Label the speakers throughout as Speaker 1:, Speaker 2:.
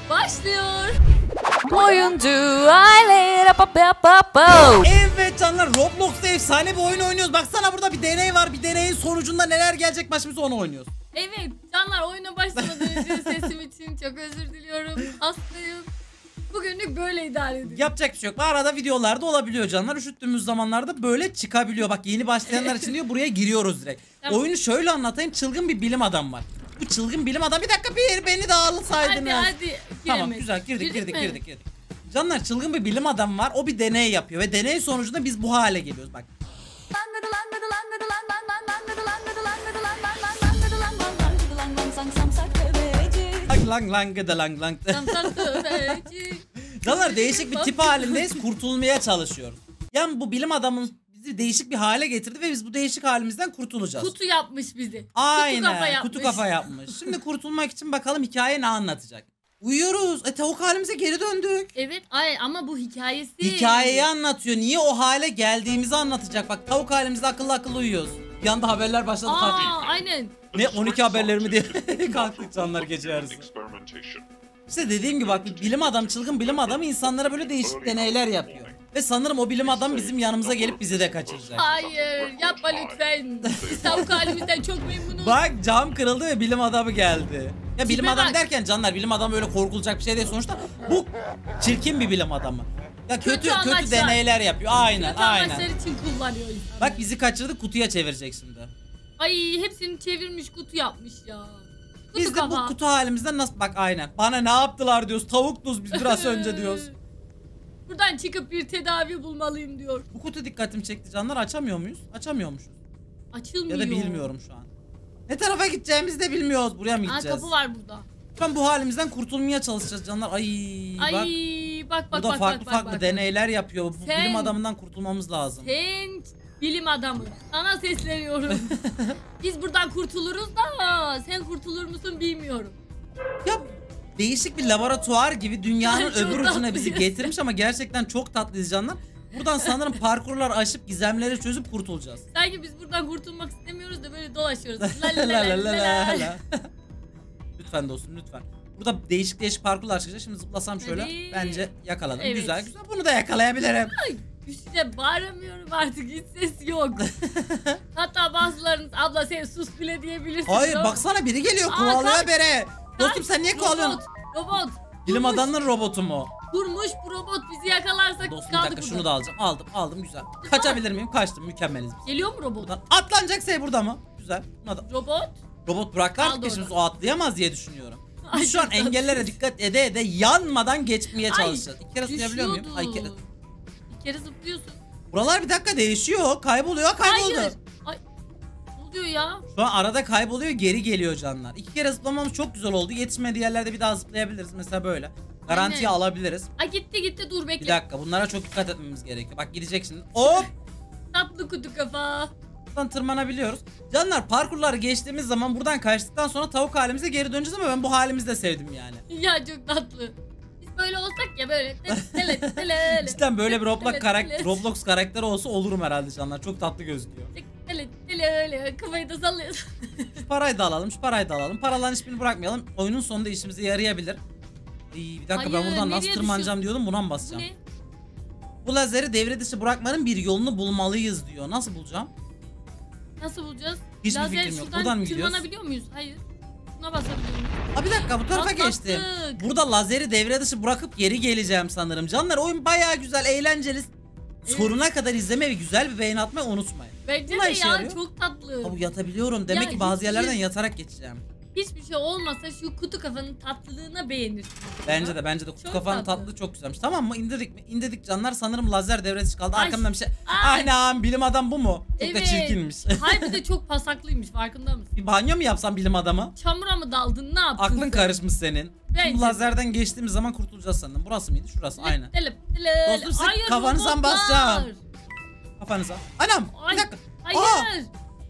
Speaker 1: başlıyor.
Speaker 2: Oyuncu aile.
Speaker 3: Evet canlar, Roblox'ta efsane bir oyun oynuyoruz. Baksana burada bir deney var. Bir deneyin sonucunda neler gelecek başımıza onu oynuyoruz.
Speaker 1: Evet canlar, oyuna başlamadan önce sesim için çok özür diliyorum. Hastayım. Bugünlük böyle idare edin.
Speaker 3: Yapacak bir şey yok. Arada videolarda olabiliyor canlar. Üşüttüğümüz zamanlarda böyle çıkabiliyor. Bak yeni başlayanlar için diyor, buraya giriyoruz direkt.
Speaker 1: Tamam.
Speaker 3: Oyunu şöyle anlatayım. Çılgın bir bilim adam var. Bu çılgın bilim adam, bir dakika beni de alsaydınız.
Speaker 1: Hadi.
Speaker 3: Tamam güzel, girdik. Canlar, çılgın bir bilim adam var. O bir deney yapıyor ve deney sonucunda biz bu hale geliyoruz bak. Lang. Canlar, değişik bir tip halindeyiz. Kurtulmaya çalışıyoruz. Yani bu bilim adamın bizi değişik bir hale getirdi ve biz bu değişik halimizden kurtulacağız.
Speaker 1: Kutu yapmış bizi.
Speaker 3: Aynen. Kutu kafa yapmış. Şimdi kurtulmak için bakalım hikaye ne anlatacak. Uyuyoruz. Tavuk halimize geri döndük.
Speaker 1: Evet ama bu hikayesi.
Speaker 3: Hikayeyi anlatıyor. Niye o hale geldiğimizi anlatacak. Bak, tavuk halimizde akıllı uyuyoruz. Bir anda haberler başladı.
Speaker 1: Aynen.
Speaker 3: Ne 12 haberlerimi diye kalktık canlar gece yarısı. İşte dediğim gibi bak, bir bilim adam, çılgın bilim adamı insanlara böyle değişik deneyler yapıyor. Ve sanırım o bilim adam bizim yanımıza gelip bizi de kaçıracak.
Speaker 1: Hayır, yapma lütfen. Biz tavuk halimizden çok memnunuz.
Speaker 3: Bak, cam kırıldı ve bilim adamı geldi. Ya bilim
Speaker 1: Tipe
Speaker 3: adam
Speaker 1: bak.
Speaker 3: derken canlar, bilim adamı öyle korkulacak bir şey değil sonuçta. Bu çirkin bir bilim adamı. Ya kötü
Speaker 1: amaçlar.
Speaker 3: deneyler yapıyor. Aynen.
Speaker 1: Kötü amaçlar için kullanıyor insanlar.
Speaker 3: Bak, bizi kaçırdı, kutuya çevirecek şimdi.
Speaker 1: Ay, hepsini çevirmiş, kutu yapmış ya.
Speaker 3: Biz de bu kutu halimizden nasıl, bak aynen. Bana ne yaptılar diyoruz. Tavuktuz biz biraz önce diyoruz.
Speaker 1: Buradan çıkıp bir tedavi bulmalıyım diyor.
Speaker 3: Bu kutu dikkatimi çekti canlar. Açamıyor muyuz? Açamıyormuşuz.
Speaker 1: Açılmıyor.
Speaker 3: Ya da bilmiyorum şu an. Ne tarafa gideceğimizi de bilmiyoruz. Buraya mı gideceğiz?
Speaker 1: Kapı var burada.
Speaker 3: Şu an bu halimizden kurtulmaya çalışacağız canlar.
Speaker 1: Bak.
Speaker 3: Burada farklı deneyler yapıyor. Bu
Speaker 1: Sen-
Speaker 3: bilim adamından kurtulmamız lazım.
Speaker 1: Sen bilim adamı. Sana sesleniyorum. Biz buradan kurtuluruz da sen kurtulur musun bilmiyorum.
Speaker 3: Ya değişik bir laboratuvar gibi dünyanın
Speaker 1: Çok
Speaker 3: öbür ucuna
Speaker 1: tatlıyız.
Speaker 3: bizi getirmiş ama gerçekten çok tatlıyız canlar. Buradan sanırım parkurlar aşıp gizemleri çözüp kurtulacağız.
Speaker 1: Sanki biz buradan kurtulmak istemiyoruz da böyle dolaşıyoruz.
Speaker 3: Lütfen dostum, lütfen. Burada değişik parkurlar çıkacak. Şimdi zıplasam şöyle.
Speaker 1: Evet.
Speaker 3: Bence yakaladım.
Speaker 1: Evet.
Speaker 3: Güzel. Bunu da yakalayabilirim.
Speaker 1: İşte bağıramıyorum artık, hiç ses yok. Hatta bazılarınız abla sen sus bile diyebilirsiniz.
Speaker 3: Hayır, baksana biri geliyor, kovalıyor bere. Dostum sen niye kovalıyorsun?
Speaker 1: Robot.
Speaker 3: Bilim
Speaker 1: Durmuş.
Speaker 3: adamının robotu mu?
Speaker 1: Durmuş bu robot, bizi yakalarsak
Speaker 3: Dostum bir
Speaker 1: kaldık
Speaker 3: dakika,
Speaker 1: burada.
Speaker 3: şunu da alacağım. Aldım güzel. Kaçabilir miyim? Kaçtım, mükemmeliz biz.
Speaker 1: Geliyor mu robot?
Speaker 3: Buradan atlanacak şey burada mı? Güzel.
Speaker 1: Robot?
Speaker 3: Robot bıraklar
Speaker 1: Aldı
Speaker 3: ki şimdi
Speaker 1: oradan.
Speaker 3: o atlayamaz diye düşünüyorum.
Speaker 1: Ay,
Speaker 3: Biz şu an
Speaker 1: çok
Speaker 3: engellere
Speaker 1: tatlısın.
Speaker 3: dikkat ede yanmadan geçmeye çalışacağız. İki kere zıplayabiliyor muyum?
Speaker 1: düşüyordu.
Speaker 3: Ay, iki kere.
Speaker 1: Bir kere zıplıyorsun.
Speaker 3: Buralar bir dakika değişiyor. Kayboldu.
Speaker 1: Hayır. Ay. Ne oluyor ya?
Speaker 3: Şu an arada kayboluyor, geri geliyor canlar. İki kere zıplamamız çok güzel oldu. Yetişmediği yerlerde bir daha zıplayabiliriz. Mesela böyle. Garantiye
Speaker 1: Aynen.
Speaker 3: alabiliriz.
Speaker 1: Ay gitti dur bekle.
Speaker 3: Bir dakika, bunlara çok dikkat etmemiz gerekiyor. Bak gidecek şimdi. Hop!
Speaker 1: Tatlı kutu kafa.
Speaker 3: Buradan tırmanabiliyoruz. Canlar, parkurları geçtiğimiz zaman buradan kaçtıktan sonra tavuk halimize geri döneceğiz ama ben bu halimizi de sevdim yani.
Speaker 1: Ya çok tatlı. Biz böyle olsak ya böyle. Tele.
Speaker 3: Cidden böyle bir
Speaker 1: Tele.
Speaker 3: Roblox karakteri olsa olurum herhalde canlar. Çok tatlı gözüküyor.
Speaker 1: Tele. Kafayı da sallıyorsun.
Speaker 3: Şu parayı da alalım. Paraların hiçbirini bırakmayalım. Oyunun sonunda işimize yarayabilir. Bir dakika, ben
Speaker 1: Hayır,
Speaker 3: buradan nasıl
Speaker 1: nereye
Speaker 3: tırmanacağım diyordum, buna mı
Speaker 1: Bu
Speaker 3: basacağım?
Speaker 1: ne?
Speaker 3: Bu lazeri devre dışı bırakmanın bir yolunu bulmalıyız diyor. Nasıl bulacağım?
Speaker 1: Nasıl bulacağız?
Speaker 3: Hiçbir
Speaker 1: Lazer
Speaker 3: fikrim yok.
Speaker 1: şuradan
Speaker 3: Buradan mı gidiyoruz?
Speaker 1: tırmanabiliyor muyuz? Hayır. Buna basabiliyor muyuz?
Speaker 3: Bir dakika, bu tarafa
Speaker 1: Atlattık.
Speaker 3: geçtim. Burada lazeri devre dışı bırakıp geri geleceğim sanırım. Canlar, oyun bayağı güzel, eğlenceli. Sonuna kadar izlemeyi ve güzel bir beğeni atmayı unutmayın.
Speaker 1: Bence
Speaker 3: Buna
Speaker 1: de
Speaker 3: işe
Speaker 1: ya
Speaker 3: yarıyor.
Speaker 1: çok tatlı.
Speaker 3: Bu yatabiliyorum. Demek
Speaker 1: Ya
Speaker 3: ki bazı
Speaker 1: hiçbir
Speaker 3: yerlerden
Speaker 1: şey-
Speaker 3: yatarak geçeceğim.
Speaker 1: Hiçbir şey olmasa şu kutu kafanın tatlılığına beğenirsin.
Speaker 3: Bence de kutu
Speaker 1: Çok
Speaker 3: kafanın
Speaker 1: tatlı.
Speaker 3: tatlı çok güzelmiş. Tamam mı? İndirdik mi? İndirdik canlar. Sanırım lazer devresi kaldı.
Speaker 1: Ay.
Speaker 3: Arkamdan bir şey.
Speaker 1: Ay.
Speaker 3: Anam, bilim adam bu mu? Çok da
Speaker 1: Evet.
Speaker 3: çirkinmiş.
Speaker 1: Harbi de çok pasaklıymış, farkında mısın?
Speaker 3: Bir banyo mu yapsam bilim adamı?
Speaker 1: Çamura mı daldın, ne yaptın?
Speaker 3: Aklın
Speaker 1: sen?
Speaker 3: karışmış senin.
Speaker 1: Bence
Speaker 3: Şimdi
Speaker 1: de.
Speaker 3: lazerden geçtiğimiz zaman kurtulacağız sanırım. Burası mıydı? Şurası. Aynen.
Speaker 1: Tele.
Speaker 3: Dostum, siz
Speaker 1: Hayır,
Speaker 3: kafanızdan
Speaker 1: robotlar.
Speaker 3: basacağım. Kafanıza. Anam,
Speaker 1: Ay,
Speaker 3: bir dakika.
Speaker 1: Hayır.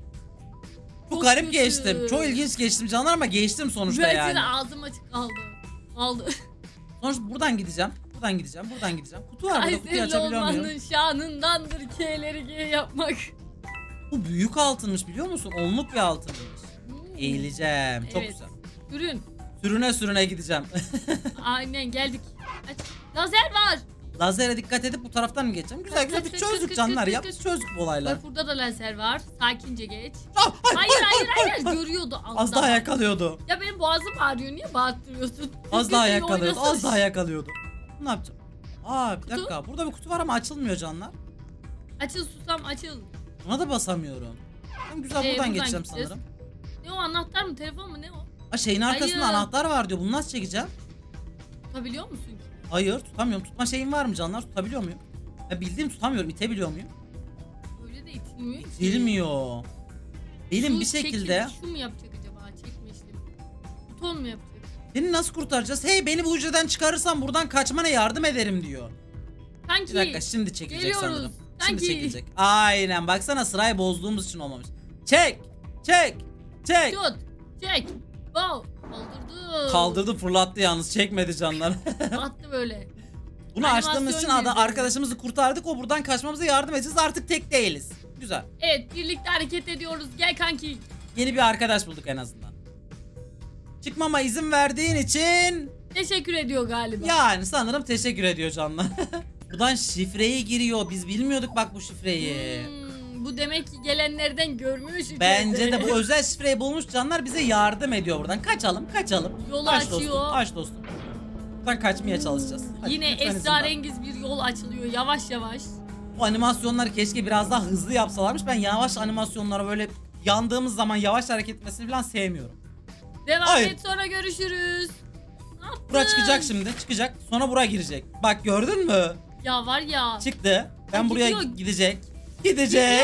Speaker 3: Çok
Speaker 1: Çok
Speaker 3: garip
Speaker 1: kötü.
Speaker 3: geçtim. Çok ilginç geçtim canlar ama geçtim sonuçta
Speaker 1: Bence
Speaker 3: yani.
Speaker 1: de ağzım açık kaldı.
Speaker 3: Sonuçta buradan gideceğim. Kutu var burada. Kutuyu
Speaker 1: Kayseri
Speaker 3: açabiliyor muyum?
Speaker 1: olmanın şanındandır K'leri G yapmak.
Speaker 3: Bu büyük altınmış, biliyor musun? Onluk bir altınmış.
Speaker 1: Hmm.
Speaker 3: Eğileceğim. Çok
Speaker 1: Evet.
Speaker 3: güzel.
Speaker 1: Ürün.
Speaker 3: Sürüne sürüne gideceğim.
Speaker 1: Aynen geldik. Aç. Lazer var.
Speaker 3: Lazere dikkat edip bu taraftan mı geçeceğim? Güzel güzel bir çözdük canlar ya. Biz çözdük bu olaylar.
Speaker 1: Bak burada da lazer var. Sakince geç.
Speaker 3: Ah,
Speaker 1: Hayır. Görüyordu.
Speaker 3: Az daha yakalıyordu.
Speaker 1: Ya benim boğazım ağrıyor. Niye bağırtırıyorsun?
Speaker 3: Az daha
Speaker 1: Biz de
Speaker 3: yakalıyordu.
Speaker 1: oynasın.
Speaker 3: Az daha yakalıyordu. Ne yapacağım? Aa bir dakika. Burada bir kutu var ama açılmıyor canlar.
Speaker 1: Açıl susam açıl.
Speaker 3: Buna da basamıyorum. Tamam, güzel buradan geçeceğim
Speaker 1: gideceğiz.
Speaker 3: sanırım.
Speaker 1: Ne o, anahtar mı, telefon mu, ne o?
Speaker 3: Aa şeyin arkasında
Speaker 1: Hayır.
Speaker 3: anahtar var diyor. Bunu nasıl çekeceğim?
Speaker 1: Tutabiliyor musun ki?
Speaker 3: Hayır tutamıyorum. Tutma şeyim var mı canlar? Tutabiliyor muyum? Ya bildiğim tutamıyorum. İtebiliyor muyum?
Speaker 1: Öyle de itilmiyor ki.
Speaker 3: İtilmiyor. Benim
Speaker 1: Şu
Speaker 3: bir şekilde...
Speaker 1: Şu mu yapacak acaba? Çekme işlemi. Buton mu yapacak?
Speaker 3: Seni nasıl kurtaracağız? Hey beni bu hücreden çıkarırsan buradan kaçmana yardım ederim diyor.
Speaker 1: Sanki.
Speaker 3: Bir dakika şimdi çekilecek
Speaker 1: Geliyoruz.
Speaker 3: sanırım.
Speaker 1: Sanki.
Speaker 3: Şimdi çekilecek. Aynen baksana sırayı bozduğumuz için olmamış. Çek.
Speaker 1: Tut. Çek. Wow. Kaldırdı.
Speaker 3: Kaldırdı fırlattı yalnız çekmedi canlar.
Speaker 1: Attı böyle.
Speaker 3: Bunu
Speaker 1: Animasyon
Speaker 3: açtığımız için
Speaker 1: girdi.
Speaker 3: arkadaşımızı kurtardık, o buradan kaçmamıza yardım edeceğiz, artık tek değiliz. Güzel.
Speaker 1: Evet, birlikte hareket ediyoruz. Gel kanki.
Speaker 3: Yeni bir arkadaş bulduk en azından. Çıkmama izin verdiğin için
Speaker 1: Teşekkür ediyor galiba.
Speaker 3: yani sanırım teşekkür ediyor canlar. Buradan şifreyi giriyor, biz bilmiyorduk bak bu şifreyi.
Speaker 1: Bu demek ki gelenlerden görmüş.
Speaker 3: Bence de bu özel şifreyi bulmuş canlar, bize yardım ediyor buradan. Kaçalım.
Speaker 1: Yolu
Speaker 3: Kaç
Speaker 1: açıyor.
Speaker 3: Dostum, kaç dostum. Buradan kaçmaya çalışacağız. Hadi,
Speaker 1: Yine
Speaker 3: lütfen izin ver.
Speaker 1: esrarengiz bir yol açılıyor yavaş yavaş.
Speaker 3: Bu animasyonları keşke biraz daha hızlı yapsalarmış. Ben yavaş animasyonlara böyle yandığımız zaman yavaş hareket etmesini falan sevmiyorum.
Speaker 1: Devam
Speaker 3: Hayır.
Speaker 1: et, sonra görüşürüz. Ne yaptın?
Speaker 3: Bura çıkacak şimdi, çıkacak. Sonra bura girecek. Bak gördün mü?
Speaker 1: Ya var ya.
Speaker 3: Çıktı. Ben
Speaker 1: Ha,
Speaker 3: buraya
Speaker 1: gidiyor.
Speaker 3: gidecek.
Speaker 1: Gidiyor.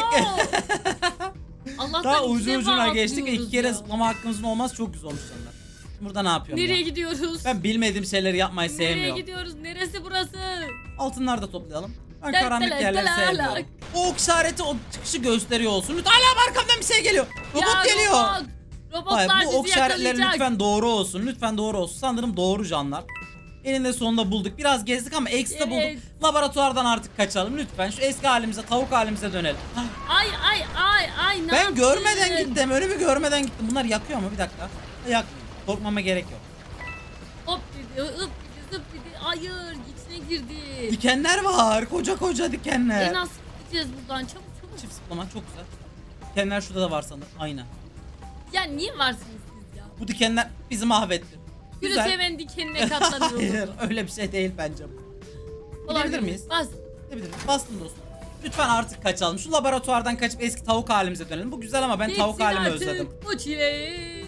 Speaker 1: Allah'tan
Speaker 3: Daha
Speaker 1: iki
Speaker 3: ucu
Speaker 1: defa
Speaker 3: ucuna geçtik.
Speaker 1: atlıyoruz
Speaker 3: 2 kere
Speaker 1: ya.
Speaker 3: zıplama hakkımızın olmaz, çok güzel olmuş canlar. Burada ne yapıyorum
Speaker 1: Nereye
Speaker 3: ya?
Speaker 1: gidiyoruz?
Speaker 3: Ben bilmediğim şeyleri yapmayı
Speaker 1: Nereye
Speaker 3: sevmiyorum.
Speaker 1: gidiyoruz? Neresi burası?
Speaker 3: Altınları da toplayalım. Ben
Speaker 1: Del,
Speaker 3: karanlık
Speaker 1: del,
Speaker 3: yerleri
Speaker 1: del,
Speaker 3: sevmiyorum.
Speaker 1: del.
Speaker 3: O ok işareti o çıkışı gösteriyor olsun. Lütfen Allah'ım arkamdan bir şey geliyor. Robot
Speaker 1: Ya,
Speaker 3: geliyor.
Speaker 1: robot. Robotlar
Speaker 3: Hayır, bu ok
Speaker 1: bizi
Speaker 3: işaretleri
Speaker 1: yakalayacak.
Speaker 3: lütfen doğru olsun. Lütfen doğru olsun. Sanırım doğru canlar. Eninde sonunda bulduk. Biraz gezdik ama eksi de
Speaker 1: Evet.
Speaker 3: bulduk. Laboratuvardan artık kaçalım. Lütfen şu eski halimize, tavuk halimize dönelim.
Speaker 1: Ay ne
Speaker 3: Ben
Speaker 1: yaptın?
Speaker 3: görmeden gittim. Önümü görmeden gittim. Bunlar yakıyor mu? Bir dakika. Yakmıyor. Korkmama gerek yok.
Speaker 1: Hop dedi, hıp dedi, zıp dedi. Hayır, içine girdi.
Speaker 3: Dikenler var. Koca koca dikenler.
Speaker 1: Nasıl gideceğiz buradan? Çabuk.
Speaker 3: Çift zıplama çok güzel. Dikenler şurada da var sanırım. Aynen.
Speaker 1: Ya niye varsınız siz ya?
Speaker 3: Bu dikenler bizi mahvetti.
Speaker 1: Gülü
Speaker 3: Güzel.
Speaker 1: seven dikenine katlanıyoruz.
Speaker 3: Hayır öyle bir şey değil bence bu. Gidebilir miyiz?
Speaker 1: Bas.
Speaker 3: Gidebiliriz. Bastım dostum. Lütfen artık kaçalım. Şu laboratuvardan kaçıp eski tavuk halimize dönelim. Bu güzel ama ben tavuk
Speaker 1: Geçsin
Speaker 3: halimi
Speaker 1: artık
Speaker 3: özledim.
Speaker 1: bu çileyi.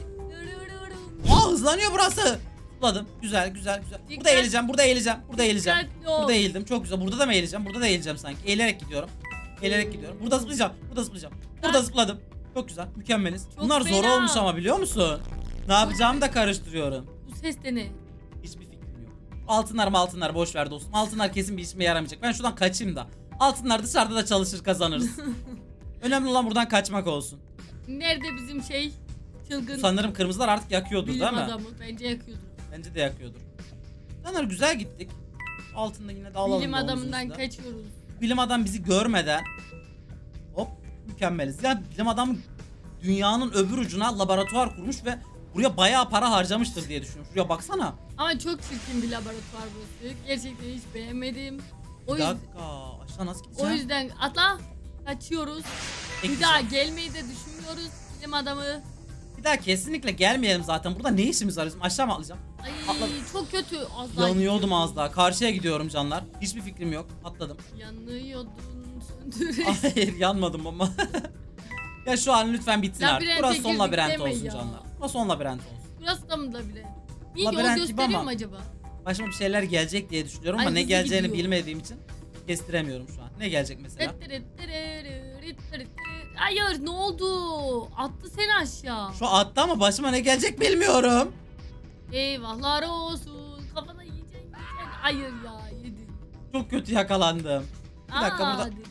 Speaker 3: Aa hızlanıyor burası. Zıpladım. Güzel. Burada
Speaker 1: Dikkat.
Speaker 3: eğileceğim. Burada eğileceğim.
Speaker 1: Dikkatli ol.
Speaker 3: Burada eğildim. Çok güzel. Burada da mı eğileceğim? Burada da eğileceğim sanki. Eğilerek gidiyorum. Burada zıplayacağım. Burada zıpladım. Çok güzel. Mükemmeliz.
Speaker 1: Çok
Speaker 3: Bunlar zor
Speaker 1: fena.
Speaker 3: olmuş ama biliyor musun? Ne yapacağımı da karıştırıyorum.
Speaker 1: Bu ses de ne?
Speaker 3: Hiçbir fikrim yok. Altınlar boş ver dostum. Altınlar kesin bir işime yaramayacak. Ben şuradan kaçayım da. Altınlar dışarıda da çalışır, kazanırız. Önemli olan buradan kaçmak olsun.
Speaker 1: Nerede bizim şey? Çılgın
Speaker 3: Sanırım kırmızılar artık yakıyordur
Speaker 1: bilim
Speaker 3: değil mi?
Speaker 1: adamı. Bence yakıyordur.
Speaker 3: Bence de yakıyordur. Sanırım güzel gittik. Altında yine de alalım.
Speaker 1: Bilim
Speaker 3: da
Speaker 1: adamından
Speaker 3: omzumuzda.
Speaker 1: kaçıyoruz.
Speaker 3: Bilim adam bizi görmeden hop mükemmeliz. Ya bilim adam dünyanın öbür ucuna laboratuvar kurmuş ve buraya bayağı para harcamıştır diye düşünüyorum. Şuraya baksana.
Speaker 1: Ama çok çirkin bir laboratuvar burası. Gerçekten hiç beğenmedim.
Speaker 3: Bir
Speaker 1: O yüzden,
Speaker 3: dakika aşağı nasıl gideceğim?
Speaker 1: o yüzden atla, kaçıyoruz. Bir daha gelmeyi de düşünmüyoruz bilim adamı.
Speaker 3: Bir daha kesinlikle gelmeyelim zaten. Burada ne işimiz var bizim? Aşağı mı atlayacağım?
Speaker 1: Ay
Speaker 3: Atla.
Speaker 1: çok kötü. Az daha
Speaker 3: Yanıyordum az daha. Karşıya gidiyorum canlar. Hiçbir fikrim yok. Atladım.
Speaker 1: yanıyordun söndüre.
Speaker 3: Hayır yanmadım ama. Ya şu an lütfen bitsin artık.
Speaker 1: Labirente
Speaker 3: Burası son
Speaker 1: girdik
Speaker 3: labirent
Speaker 1: deme
Speaker 3: olsun
Speaker 1: ya.
Speaker 3: canlar. Burası son labirent olsun.
Speaker 1: Burası da mı labirent? İyi yol
Speaker 3: Labirent gibi
Speaker 1: gösteriyor
Speaker 3: ama-
Speaker 1: mu acaba?
Speaker 3: Başıma bir şeyler gelecek diye düşünüyorum ama
Speaker 1: Ay,
Speaker 3: ne
Speaker 1: hızlı
Speaker 3: geleceğini
Speaker 1: gidiyor.
Speaker 3: bilmediğim için kestiremiyorum şu an. Ne gelecek mesela?
Speaker 1: Hayır ne oldu? Attı seni aşağı.
Speaker 3: Şu attı ama başıma ne gelecek bilmiyorum.
Speaker 1: Eyvahlar olsun. Kafana yiyeceksin. Hayır ya yedin.
Speaker 3: Çok kötü yakalandım. Bir dakika burada.
Speaker 1: Dedi.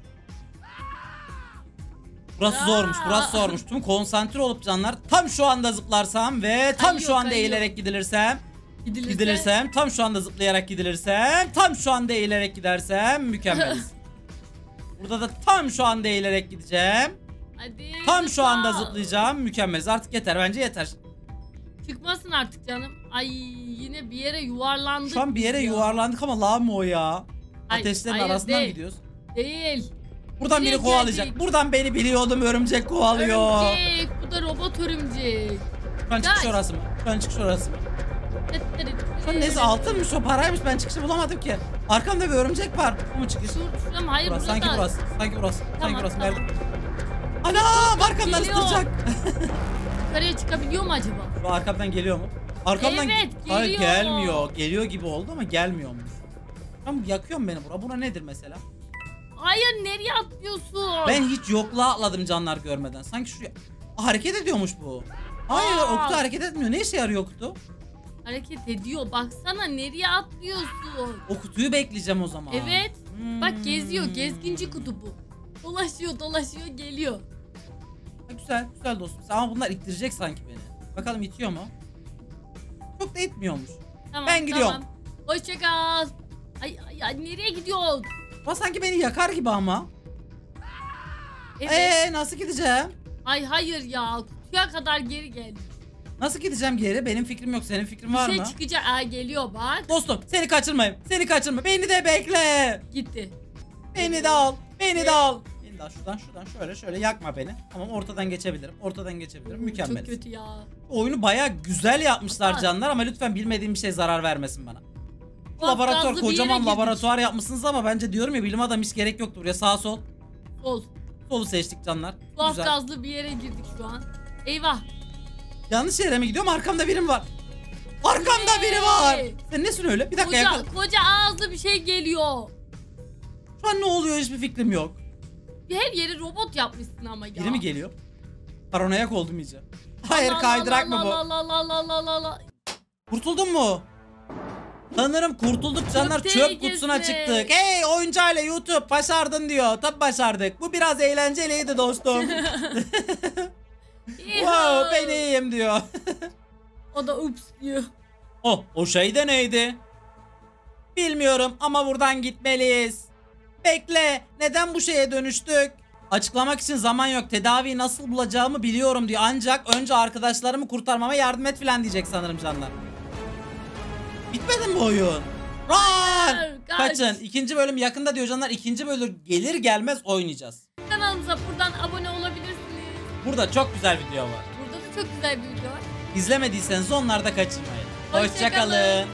Speaker 3: Burası zormuş. Tüm konsantre olup canlar tam şu anda zıplarsam ve tam şu anda eğilerek gidilirsem. Tam şu anda zıplayarak gidilirsem, tam şu anda eğilerek gidersem mükemmeliz. Burada da tam şu anda eğilerek gideceğim.
Speaker 1: Hadi
Speaker 3: Tam şu anda
Speaker 1: zıpla.
Speaker 3: zıplayacağım. Mükemmeliz. Artık yeter. Bence yeter.
Speaker 1: Çıkmasın artık canım. Ay yine bir yere yuvarlandık.
Speaker 3: Şu an bir yere
Speaker 1: ya.
Speaker 3: yuvarlandık ama lav mı o ya?
Speaker 1: Ay,
Speaker 3: Ateşlerin
Speaker 1: hayır,
Speaker 3: arasından
Speaker 1: değil.
Speaker 3: gidiyoruz.
Speaker 1: Değil.
Speaker 3: Buradan biri
Speaker 1: Direkt
Speaker 3: kovalayacak.
Speaker 1: geldik.
Speaker 3: Buradan beni biliyordum, örümcek kovalıyor.
Speaker 1: Örümcek. Bu da robot örümcek.
Speaker 3: Şu an çıkış
Speaker 1: Gel.
Speaker 3: orası mı? Şu an çıkış orası mı? Şu an neyse altınmış o, paraymış, ben çıkışı bulamadım ki. Arkamda bir örümcek var. Bu mu çıkış?
Speaker 1: Şuram hayır
Speaker 3: Burası,
Speaker 1: burada.
Speaker 3: sanki burası. Sanki burası. Sanki
Speaker 1: Tamam,
Speaker 3: burası.
Speaker 1: tamam.
Speaker 3: Nerede? Anam arkamdan
Speaker 1: Geliyor.
Speaker 3: ısıracak.
Speaker 1: Yukarıya çıkabiliyor mu acaba?
Speaker 3: Bu arkamdan geliyor mu? Arkamdan
Speaker 1: Evet,
Speaker 3: Hayır,
Speaker 1: geliyor.
Speaker 3: gelmiyor. Geliyor gibi oldu ama gelmiyormuş. Tamam, yakıyorum beni bura. Bura nedir mesela?
Speaker 1: Hayır nereye atlıyorsun?
Speaker 3: Ben hiç yokluğa atladım canlar görmeden. Sanki şuraya hareket ediyormuş bu. Hayır,
Speaker 1: Aa.
Speaker 3: o kutu hareket etmiyor. Ne işe yarıyor kutu?
Speaker 1: Hareket ediyor. Baksana nereye atlıyorsun?
Speaker 3: O kutuyu bekleyeceğim o zaman.
Speaker 1: Evet.
Speaker 3: Hmm.
Speaker 1: Bak geziyor. Gezginci kutu bu. Dolaşıyor geliyor.
Speaker 3: Ha, güzel, güzel dostum. Ama bunlar ittirecek sanki beni. Bakalım itiyor mu? Çok da itmiyormuş.
Speaker 1: Tamam,
Speaker 3: Ben gidiyorum.
Speaker 1: Tamam. Hoşça kal. Ay, nereye gidiyorsun?
Speaker 3: Ama sanki beni yakar gibi ama.
Speaker 1: Evet.
Speaker 3: Nasıl gideceğim?
Speaker 1: Ay hayır ya. Kutuya kadar geri geldi.
Speaker 3: Nasıl gideceğim geri? Benim fikrim yok. Senin fikrin var
Speaker 1: Bir şey
Speaker 3: mı?
Speaker 1: çıkacak. Aa geliyor bak.
Speaker 3: Dostum seni kaçırmayayım. Seni kaçırma. Beni de bekle.
Speaker 1: Gitti.
Speaker 3: Beni de al. Beni de al. Beni de al. Şuradan şöyle yakma beni. Tamam, ortadan geçebilirim. Mükemmel.
Speaker 1: Çok kötü ya.
Speaker 3: Oyunu baya güzel yapmışlar
Speaker 1: Aa.
Speaker 3: canlar ama lütfen bilmediğim bir şey zarar vermesin bana. Bu
Speaker 1: Bak,
Speaker 3: laboratuvar,
Speaker 1: gazlı bir yere
Speaker 3: kocaman
Speaker 1: girdik.
Speaker 3: laboratuvar yapmışsınız ama bence diyorum ya, bilim adamı hiç gerek yoktu buraya. Sağ sol.
Speaker 1: Sol.
Speaker 3: Solu seçtik canlar.
Speaker 1: Tuhaf
Speaker 3: Güzel.
Speaker 1: gazlı bir yere girdik şu an. Eyvah.
Speaker 3: Yanlış yere mi gidiyorum? Arkamda birim var. Arkamda biri var. Sen nesin öyle? Bir dakika yakın.
Speaker 1: Koca ağızlı bir şey geliyor.
Speaker 3: Şu an ne oluyor hiçbir fikrim yok.
Speaker 1: Her yeri robot yapmışsın ama ya.
Speaker 3: Biri mi geliyor? Paranoyak oldum iyice. Hayır,
Speaker 1: La,
Speaker 3: kaydırak
Speaker 1: la,
Speaker 3: mı bu?
Speaker 1: la, la, la, la, la, la, la.
Speaker 3: Kurtuldun mu? Sanırım kurtulduk canlar,
Speaker 1: Çok
Speaker 3: çöp kutusuna
Speaker 1: tehlikeli.
Speaker 3: çıktık. Hey oyuncu aile YouTube, başardın diyor. Tabi başardık. Bu biraz eğlenceliydi dostum. Wow, ben iyiyim diyor.
Speaker 1: O da ups diyor.
Speaker 3: O şey de neydi? Bilmiyorum ama buradan gitmeliyiz. Bekle, neden bu şeye dönüştük? Açıklamak için zaman yok. Tedaviyi nasıl bulacağımı biliyorum diyor. Ancak önce arkadaşlarımı kurtarmama yardım et filan diyecek sanırım canlar. Bitmedi mi oyun? Run!
Speaker 1: Hayır, kaç.
Speaker 3: Kaçın. İkinci bölüm yakında diyor canlar. İkinci bölüm gelir gelmez oynayacağız.
Speaker 1: Kanalımıza buradan abone olabilirsiniz.
Speaker 3: Burada çok güzel video var.
Speaker 1: Burada da çok güzel bir video var.
Speaker 3: İzlemediyseniz onları da kaçırmayın.
Speaker 1: Hoşça
Speaker 3: Hoşça kalın.